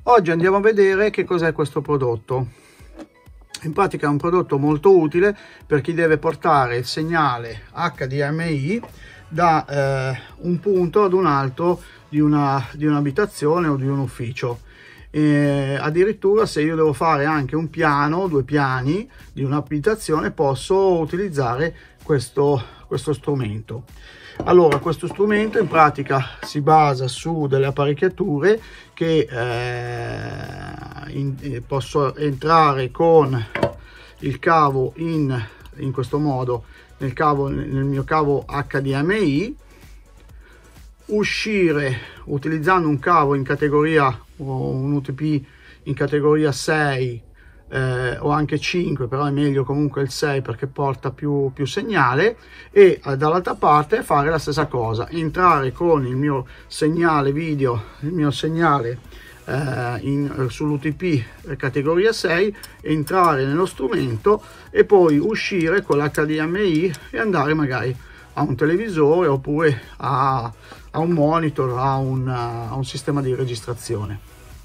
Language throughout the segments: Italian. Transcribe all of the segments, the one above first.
Oggi andiamo a vedere che cos'è questo prodotto. In pratica è un prodotto molto utile per chi deve portare il segnale HDMI da un punto ad un altro di un'abitazione o di un ufficio. Addirittura se io devo fare anche un piano, 2 piani di un'abitazione, posso utilizzare questo strumento. Allora, questo strumento in pratica si basa su delle apparecchiature che posso entrare con il cavo in questo modo nel mio cavo HDMI, uscire utilizzando un cavo in categoria o un UTP in categoria 6 o anche 5, però è meglio comunque il 6 perché porta più segnale, e dall'altra parte fare la stessa cosa, entrare con il mio segnale video, il mio segnale sull'UTP categoria 6, entrare nello strumento e poi uscire con l'HDMI e andare magari a un televisore oppure a un monitor, a un sistema di registrazione.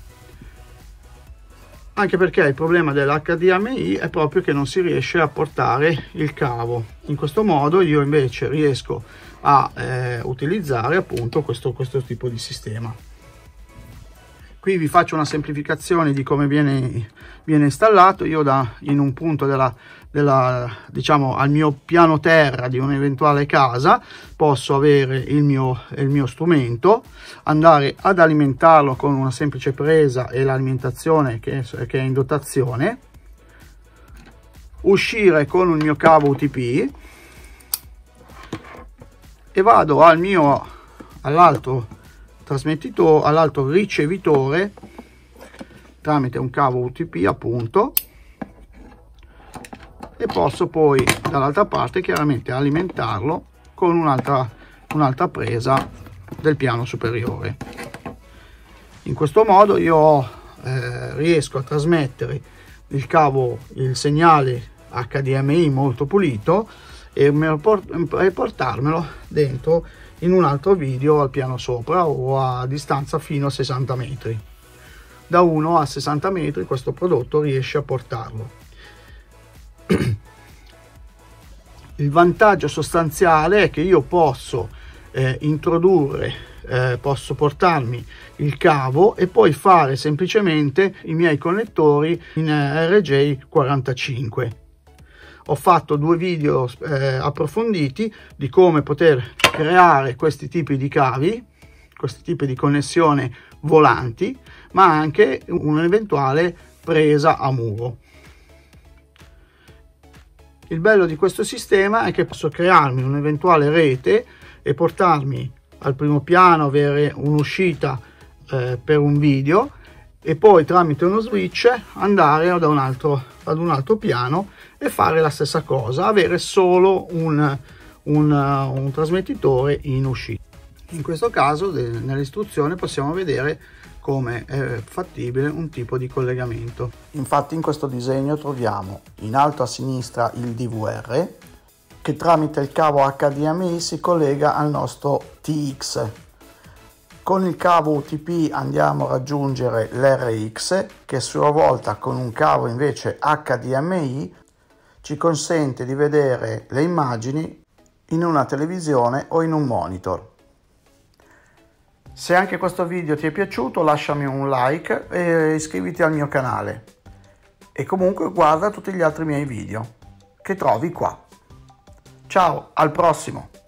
Anche perché il problema dell'HDMI è proprio che non si riesce a portare il cavo. In questo modo io invece riesco a utilizzare appunto questo tipo di sistema. Qui vi faccio una semplificazione di come viene installato. Io in un punto diciamo al mio piano terra di un'eventuale casa posso avere il mio strumento, andare ad alimentarlo con una semplice presa e l'alimentazione che è in dotazione, uscire con il mio cavo UTP e vado all'altro trasmettitore, all'altro ricevitore tramite un cavo UTP appunto, e posso poi dall'altra parte chiaramente alimentarlo con un'altra presa del piano superiore. In questo modo io riesco a trasmettere il segnale HDMI molto pulito e portarmelo dentro in un altro video al piano sopra o a distanza fino a 60 metri. Da 1 a 60 metri questo prodotto riesce a portarlo. Il vantaggio sostanziale è che io posso posso portarmi il cavo e poi fare semplicemente i miei connettori in RJ45. Ho fatto 2 video approfonditi di come poter creare questi tipi di cavi, questi tipi di connessione volanti, ma anche un'eventuale presa a muro. Il bello di questo sistema è che posso crearmi un'eventuale rete e portarmi al primo piano, avere un'uscita per un video e poi tramite uno switch andare ad un altro piano e fare la stessa cosa, avere solo un trasmettitore in uscita. In questo caso nell'istruzione possiamo vedere come è fattibile un tipo di collegamento. Infatti in questo disegno troviamo in alto a sinistra il DVR che tramite il cavo HDMI si collega al nostro TX. Con il cavo UTP andiamo a raggiungere l'RX che a sua volta con un cavo invece HDMI ci consente di vedere le immagini in una televisione o in un monitor. Se anche questo video ti è piaciuto lasciami un like e iscriviti al mio canale e comunque guarda tutti gli altri miei video che trovi qua. Ciao, al prossimo!